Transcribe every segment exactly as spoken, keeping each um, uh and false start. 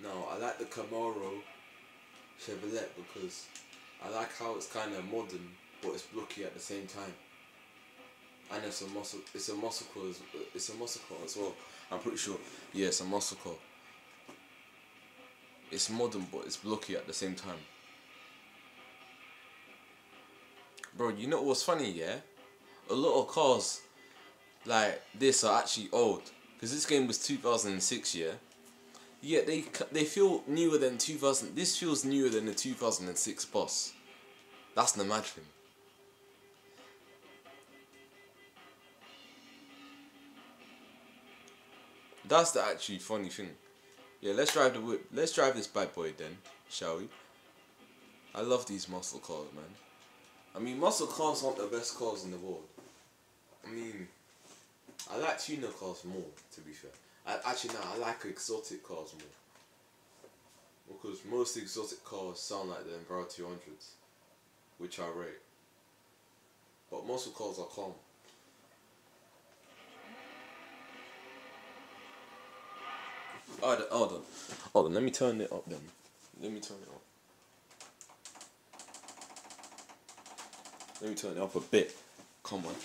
No, I like the Camaro Chevrolet because I like how it's kind of modern, but it's blocky at the same time. And it's a muscle. It's a muscle car. As, it's a muscle car as well. I'm pretty sure. Yeah, it's a muscle car. It's modern, but it's blocky at the same time. Bro, you know what's funny? Yeah, a lot of cars like this are actually old because this game was two thousand six. Yeah. Yeah, they they feel newer than two thousand. This feels newer than the two thousand six boss. That's the mad thing. That's the actually funny thing. Yeah, let's drive the whip. Let's drive this bad boy then, shall we? I love these muscle cars, man. I mean, muscle cars aren't the best cars in the world. I mean, I like tuner cars more, to be fair. I, actually, no, I like exotic cars more. Because most exotic cars sound like the Enviro two hundreds, which I rate. But muscle cars are calm. Hold on, hold on, hold on, let me turn it up then. Let me turn it up. Let me turn it up a bit. Come on.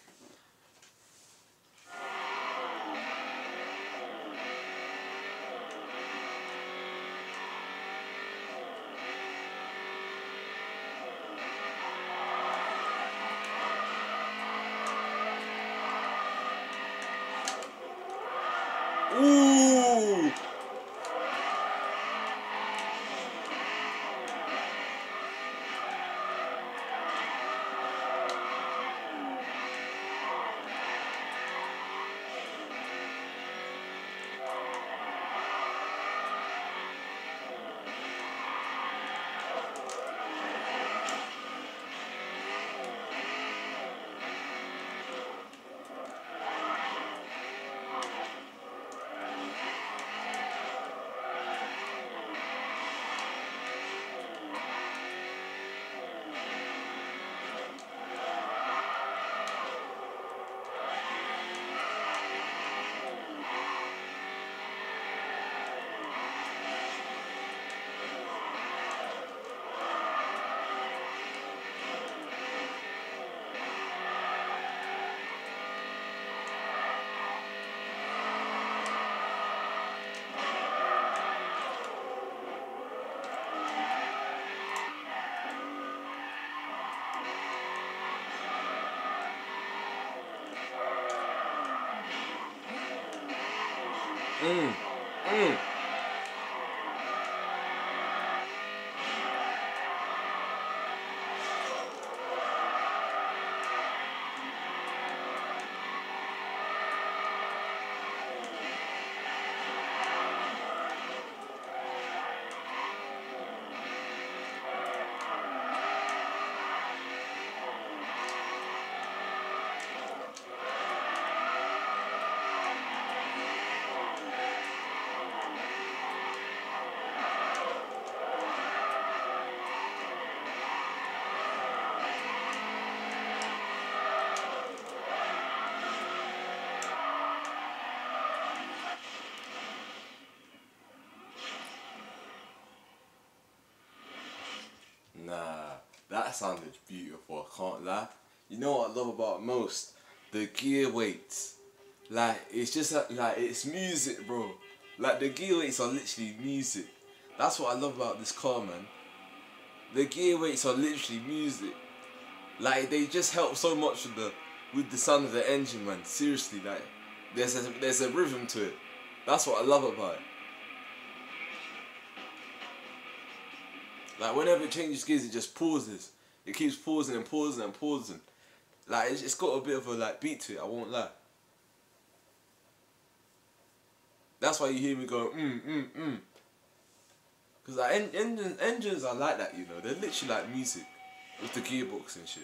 Ooh! Mm. Mm. Nah, that sounded beautiful, I can't lie. You know what I love about it most? The gear weights. Like, it's just like, like, it's music, bro. Like, the gear weights are literally music. That's what I love about this car, man. The gear weights are literally music. Like, they just help so much with the with the sound of the engine, man. Seriously, like, there's a, there's a rhythm to it. That's what I love about it. Like, whenever it changes gears, it just pauses. It keeps pausing and pausing and pausing. Like, it's, it's got a bit of a, like, beat to it, I won't lie. That's why you hear me go, mm, mm, mm. Because, like, en engines, engines are like that, you know. They're literally like music with the gearbox and shit.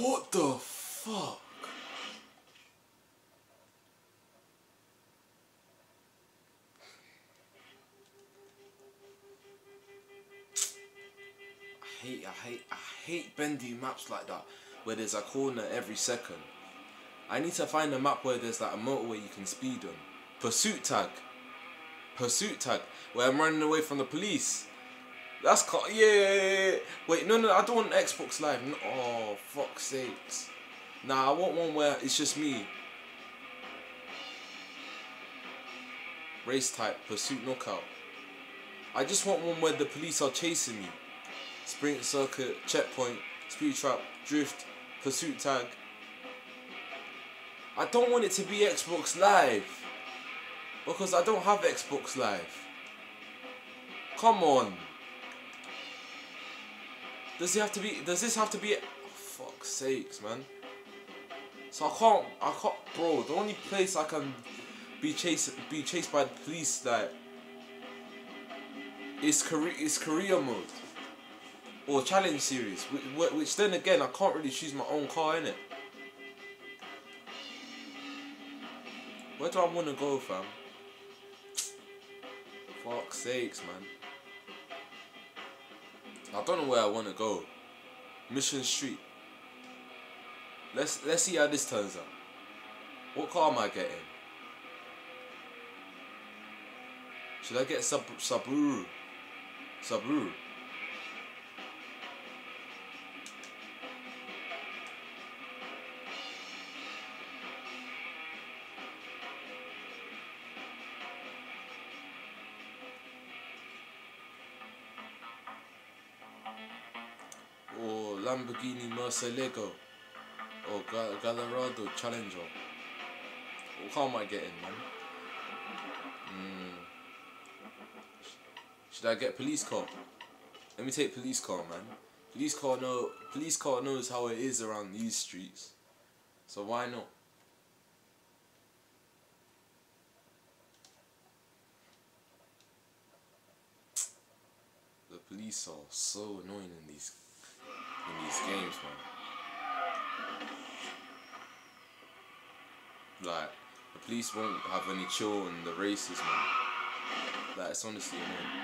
What the fuck? I hate, I hate, I hate bendy maps like that, where there's a corner every second. I need to find a map where there's like a motorway you can speed on. Pursuit tag. Pursuit tag. Where I'm running away from the police. That's co- yeah, yeah, yeah, yeah. Wait, no, no, I don't want Xbox Live. No, oh, fuck's sakes. Nah, I want one where it's just me. Race type, pursuit knockout. I just want one where the police are chasing me. Sprint circuit, checkpoint, speed trap, drift, pursuit tag. I don't want it to be Xbox Live. Because I don't have Xbox Live. Come on. Does it have to be, does this have to be, oh, fuck's sakes, man. So I can't, I can't, bro, the only place I can be chased, be chased by the police, like, is Korea, is Korea mode. Or challenge series, which, which then again, I can't really choose my own car, innit? Where do I want to go, fam? Fuck's sakes, man. I don't know where I want to go. Mission Street. Let's let's see how this turns out. What car am I getting? Should I get Sub Subaru? Subaru. Or Lamborghini Murcielago. Or Gal Gallardo Challenger. What car am I getting, man? Mm. Should I get police car? Let me take police car, man. Police car know police car knows how it is around these streets. So why not? The police are so annoying in these in these games, man. Like, the police won't have any chill in the races, man. Like, it's honestly annoying.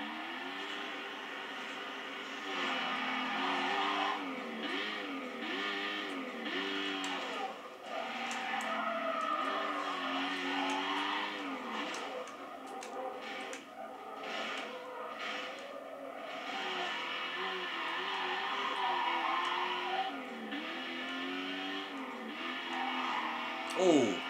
Oh!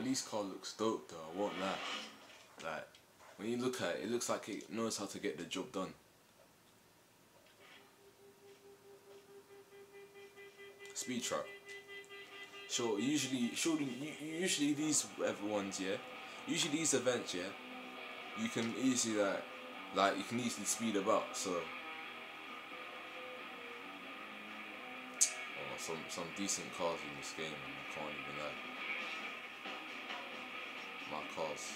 police car looks dope though, I won't lie. Like, when you look at it, it looks like it knows how to get the job done. Speed trap. Sure, usually, surely, usually these whatever ones, yeah. Usually these events, yeah. You can easily like, like you can easily speed about. So, oh, some some decent cars in this game. I can't even lie. My cars.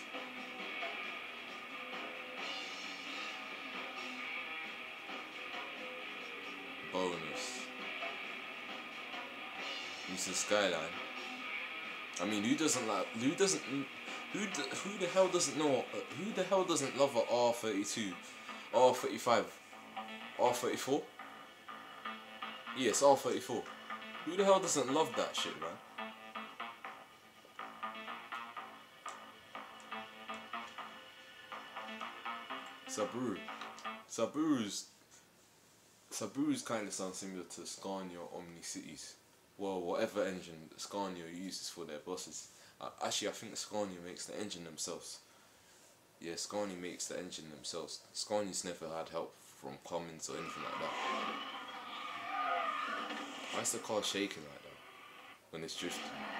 Bonus. This is Skyline. I mean, who doesn't like? Who doesn't? Who who the hell doesn't know? Who the hell doesn't love a R thirty-two, R thirty-five, R thirty-four? Yes, R thirty-four. Who the hell doesn't love that shit, man? Subaru. Subaru's Subaru's kind of sounds similar to Scania Omni Cities. Well, whatever engine Scania uses for their buses. Uh, actually, I think Scania makes the engine themselves. Yeah, Scania makes the engine themselves. Scania's never had help from Cummins or anything like that. Why is the car shaking like that when it's drifting?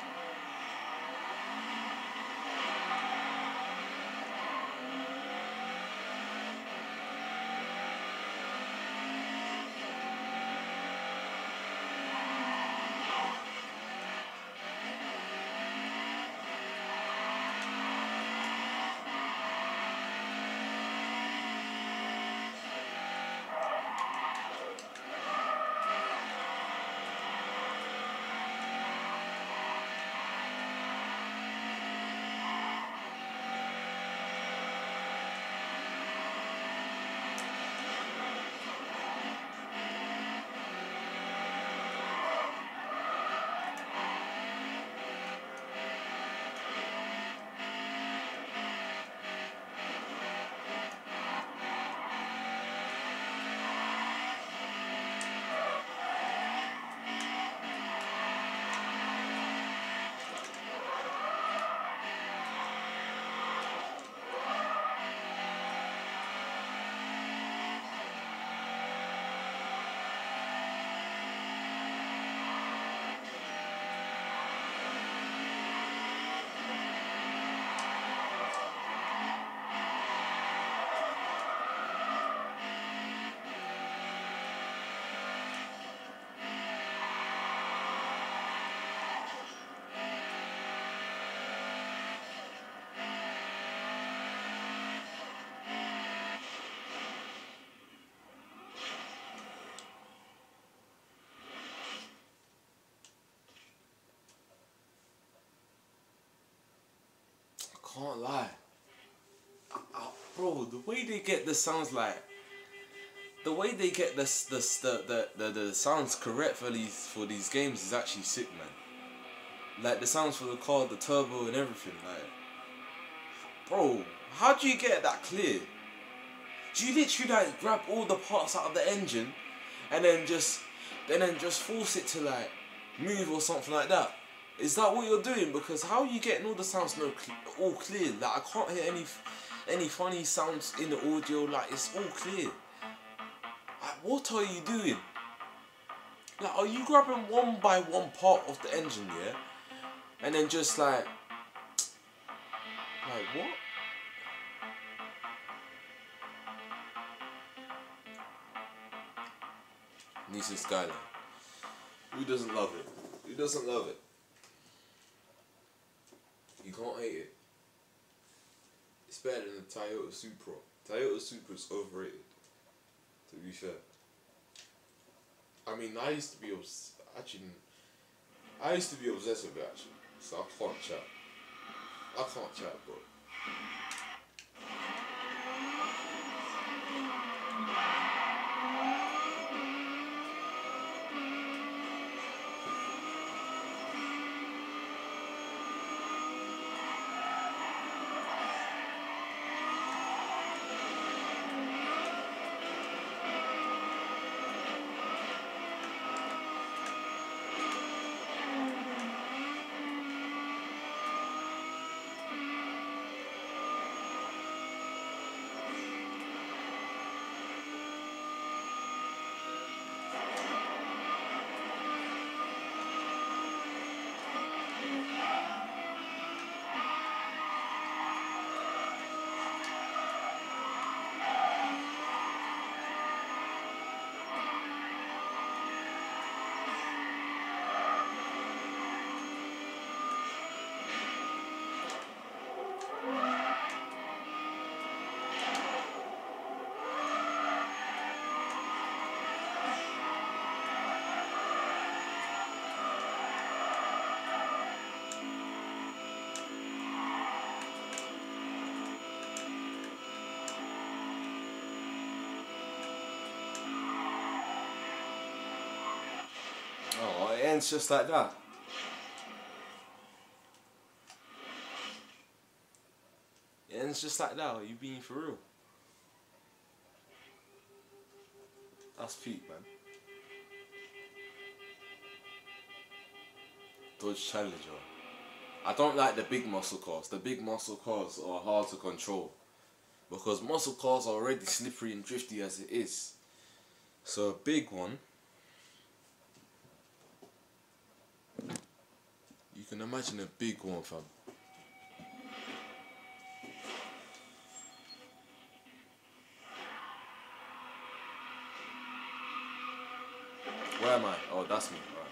Can't lie, I, I, bro. The way they get the sounds, like the way they get this, this, the, the, the, the sounds correct for these for these games is actually sick, man. Like the sounds for the car, the turbo, and everything. Like, bro, how do you get that clear? Do you literally like grab all the parts out of the engine, and then just, and then just force it to like move or something like that? Is that what you're doing? Because how are you getting all the sounds no all clear? Like I can't hear any any funny sounds in the audio. Like it's all clear. Like what are you doing? Like are you grabbing one by one part of the engine, yeah? And then just like like what? Nissan Skyline. Who doesn't love it? Who doesn't love it? You can't hate it. It's better than the Toyota Supra. Toyota Supra's overrated, to be fair. I mean, I used to be obs- actually, I used to be obsessed with it actually. So I can't chat. I can't chat, bro. ends just like that. It ends just like that. Are you being for real? That's peak, man. Dodge Challenger. I don't like the big muscle cars. The big muscle cars are hard to control because muscle cars are already slippery and drifty as it is. So a big one, you can imagine a big one, fam. Where am I? Oh, that's me. Alright.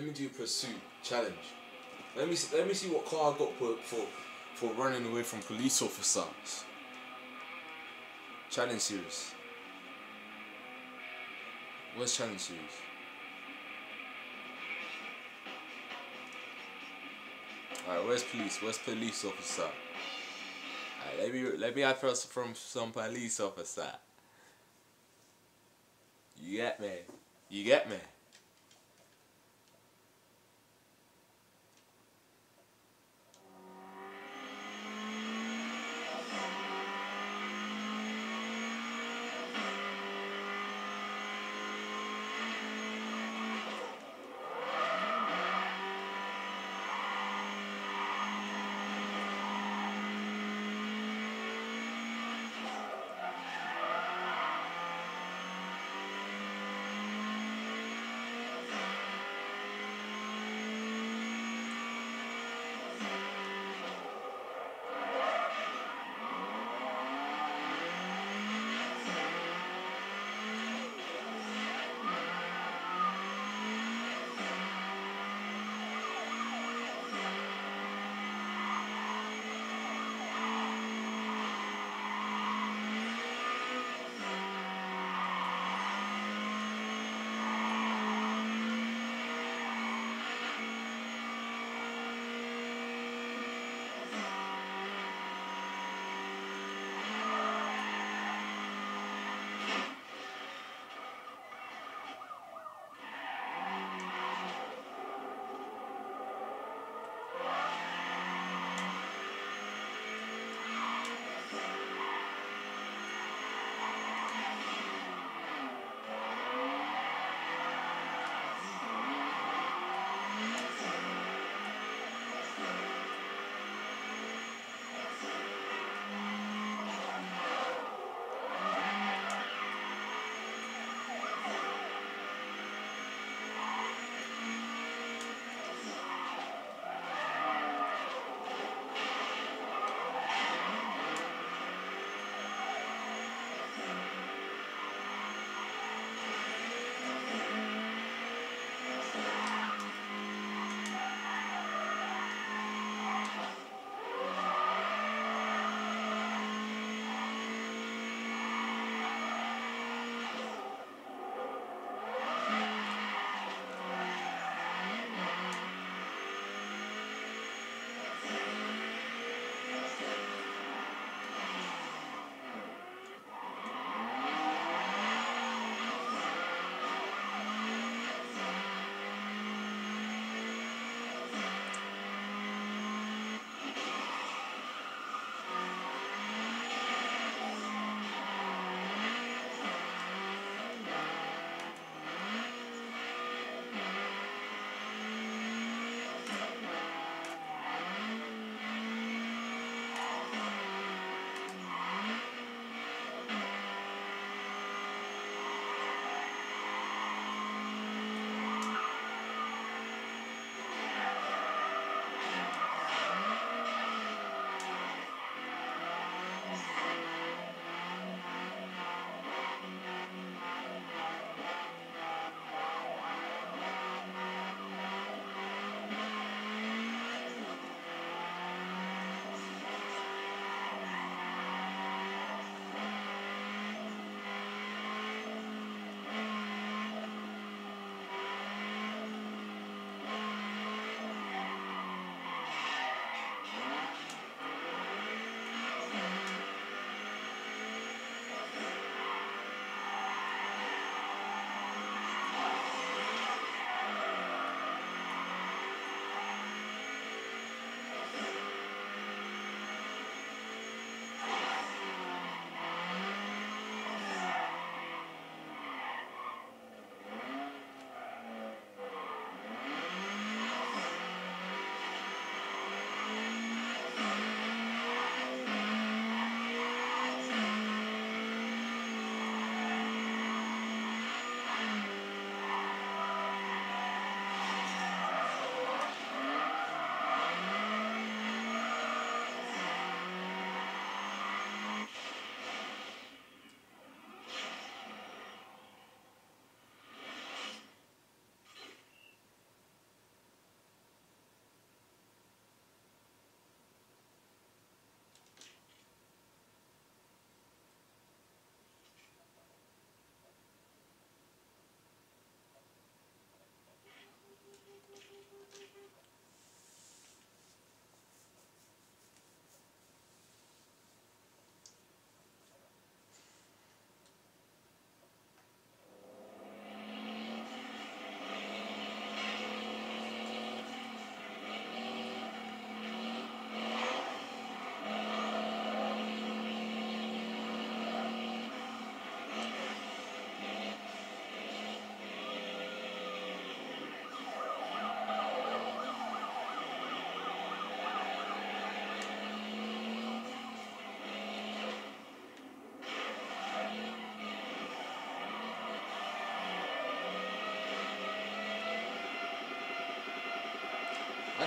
me do pursuit challenge. Let me see, let me see what car I got put for for running away from police officers. Challenge series. Where's challenge series? Alright, where's police? Where's police officer? Alright, let me let me have first from some police officer. You get me? You get me?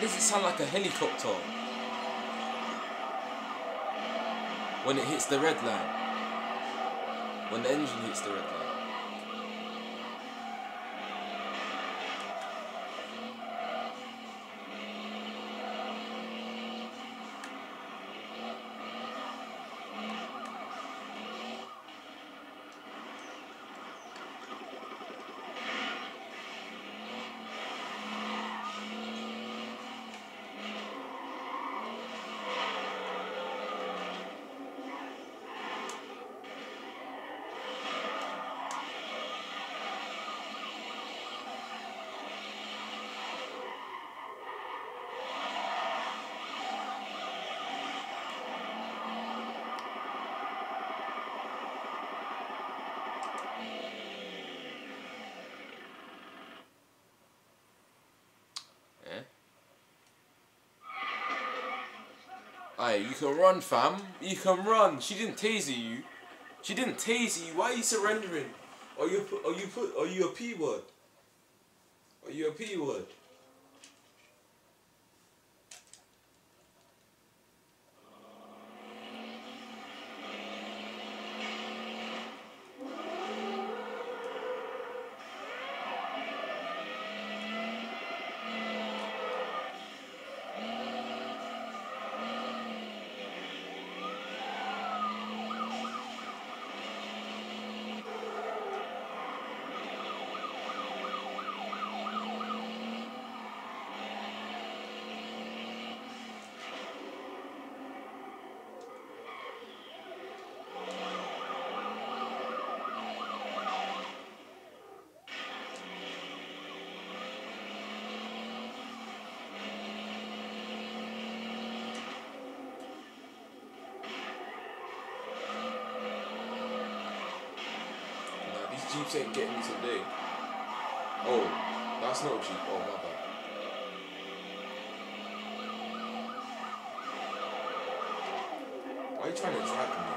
does it sound like a helicopter when it hits the red line? When the engine hits the red line. Aye, you can run, fam. You can run. She didn't taser you. She didn't taser you. Why are you surrendering? Are you are you put are you a P word? Are you a P word? Jeeps ain't getting me today. Oh, that's not a Jeep. Oh, my bad. Why are you trying to drag me?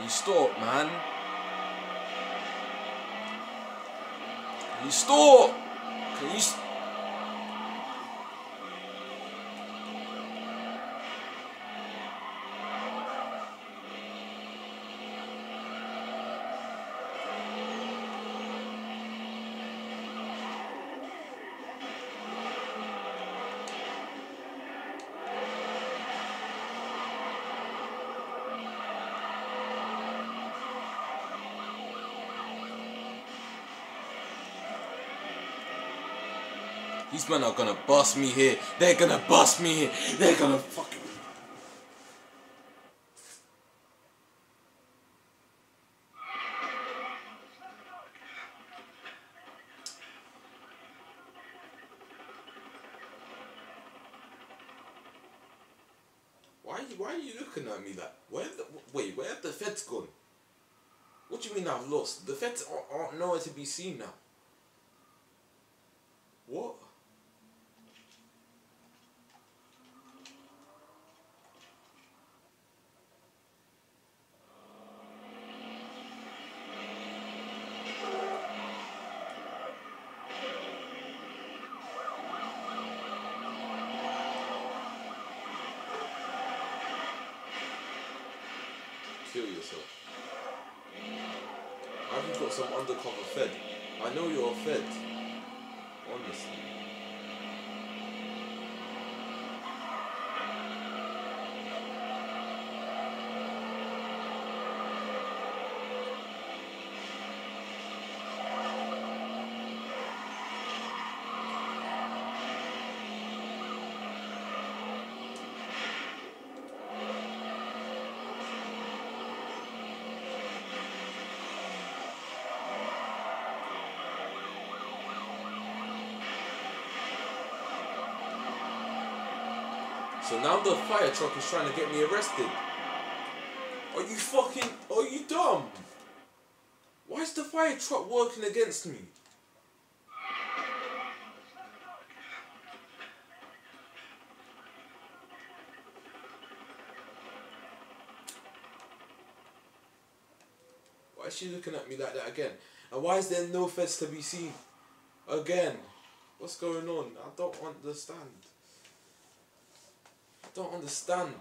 Can you stop, man? Can you stop? Can you st These men are gonna bust me here. They're gonna bust me here. They're gonna fucking... Why are you, why are you looking at me like... Where the, wait, where have the feds gone? What do you mean I've lost? The feds aren't, aren't nowhere to be seen now. What? Kill yourself. Have you got some undercover fed? I know you're a fed. Honestly. So now the fire truck is trying to get me arrested. Are you fucking... Are you dumb? Why is the fire truck working against me? Why is she looking at me like that again? And why is there no feds to be seen? Again. What's going on? I don't understand. I don't understand.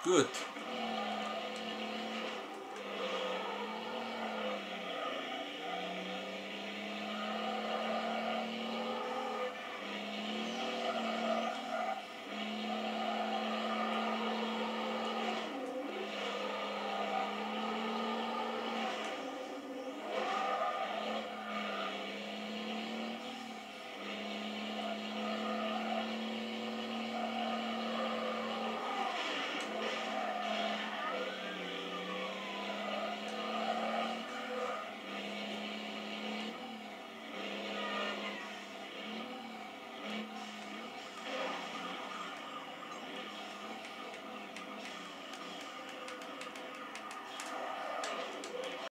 Good.